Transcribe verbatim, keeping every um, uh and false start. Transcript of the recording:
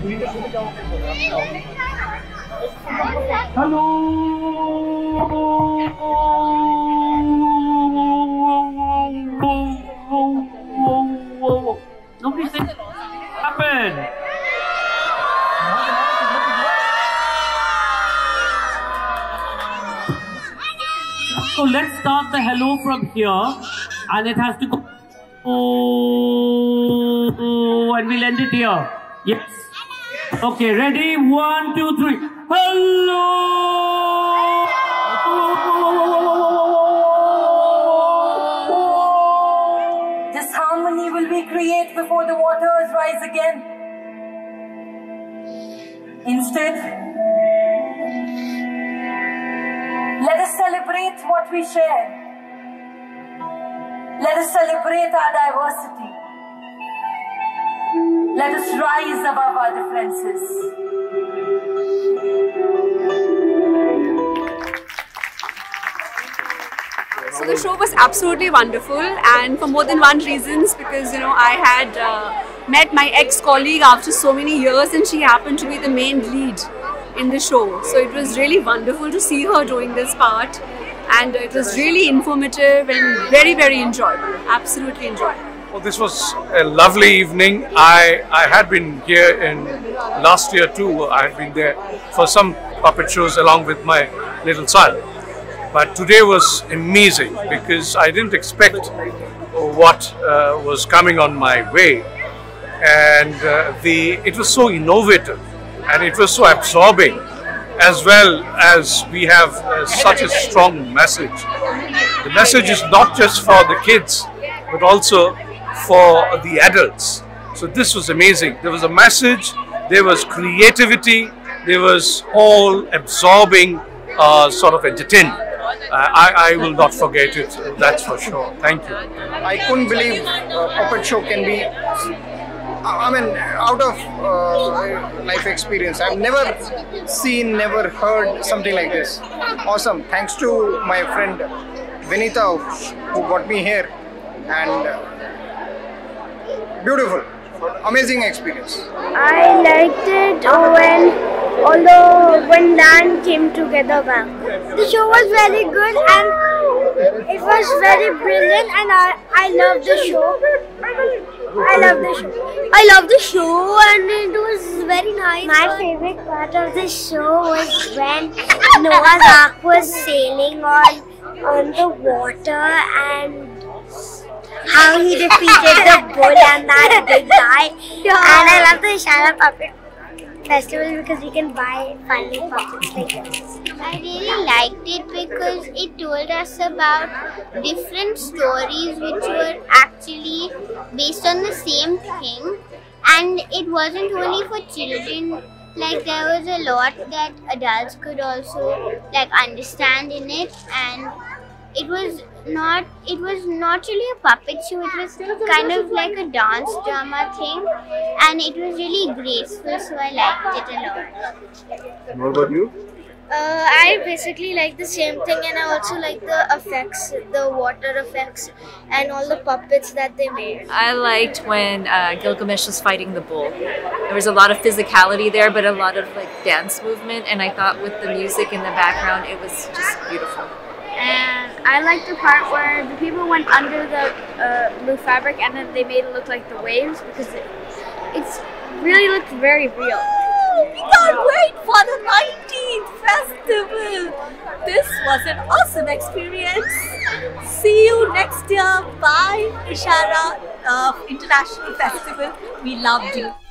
Hello. Nobody said happen. So let's start the hello from here, and it has to go. Oh, and we'll end it here. Yes. Okay, ready? One, two, three. Hello. This harmony will we create before the waters rise again. Instead, let us celebrate what we share. Let us celebrate our diversity. Let us rise above our differences. So the show was absolutely wonderful, and for more than one reasons, because you know I had uh, met my ex-colleague after so many years, and she happened to be the main lead in the show. So it was really wonderful to see her doing this part, and it was really informative and very very enjoyable. Absolutely enjoyable. Well, this was a lovely evening. I, I had been here in last year too. I had been there for some puppet shows along with my little son. But today was amazing because I didn't expect what uh, was coming on my way. And uh, the it was so innovative and it was so absorbing, as well as we have uh, such a strong message. The message is not just for the kids, but also for the adults. So this was amazing. There was a message, there was creativity, there was all absorbing uh, sort of entertainment. Uh, I, I will not forget it, that's for sure. Thank you. I couldn't believe a puppet show can be, I mean, out of uh, life experience. I've never seen, never heard something like this. Awesome. Thanks to my friend Neeta who got me here, and uh, beautiful, amazing experience. I liked it when, although when land came together back. The show was very good and it was very brilliant, and I, I loved the show. I love the show. I love the show and it was very nice. My favorite part of the show was when Noah's Ark was sailing on, on the water, and how he defeated the bull and that big guy. Yeah. And I love the Ishara Puppet Festival because we can buy funny puppets like this. I really liked it because it told us about different stories which were actually based on the same thing, and it wasn't only for children. Like there was a lot that adults could also like understand in it, and it was not it was not really a puppet show. It was kind of like a dance drama thing, and it was really graceful, so I liked it a lot. And what about you? Uh, I basically like the same thing, and I also like the effects, the water effects and all the puppets that they made. I liked when uh, Gilgamesh was fighting the bull. There was a lot of physicality there, but a lot of like dance movement, and I thought with the music in the background it was just beautiful. And I like the part where the people went under the uh, blue fabric and then they made it look like the waves, because it it's really looked very real. We can't wait for the nineteenth festival. This was an awesome experience. See you next year. Bye, Ishara uh, International Festival. We loved you.